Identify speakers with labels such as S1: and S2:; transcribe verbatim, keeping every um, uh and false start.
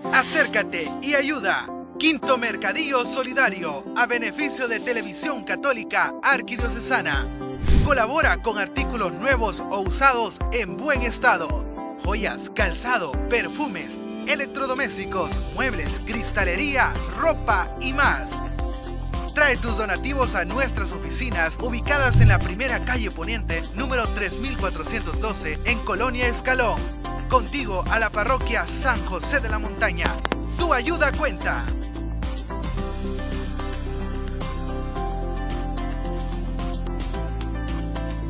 S1: Acércate y ayuda. Quinto Mercadillo Solidario a beneficio de Televisión Católica Arquidiocesana. Colabora con artículos nuevos o usados en buen estado. Joyas, calzado, perfumes, electrodomésticos, muebles, cristalería, ropa y más. Trae tus donativos a nuestras oficinas ubicadas en la primera calle Poniente, número tres mil cuatrocientos doce, en Colonia Escalón. Contigo a la parroquia San José de la Montaña. Tu ayuda cuenta.